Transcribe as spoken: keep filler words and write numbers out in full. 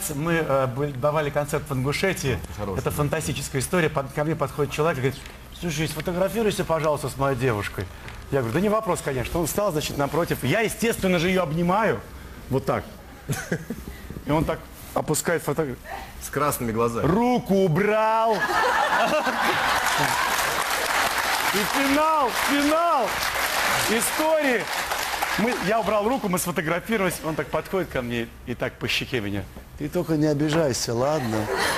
раз мы э, были- давали концерт в Ингушетии. Хороший. Это фантастическая история. Под- ко мне подходит человек и говорит: слушай, сфотографируйся, пожалуйста, с моей девушкой. Я говорю: да не вопрос, конечно. Он встал, значит, напротив. Я, естественно же, ее обнимаю. Вот так. И он так опускает фотографию. С красными глазами. Руку убрал. И финал, финал истории. Мы, я убрал руку, мы сфотографировались. Он так подходит ко мне и так по щеке меня. Ты только не обижайся, ладно?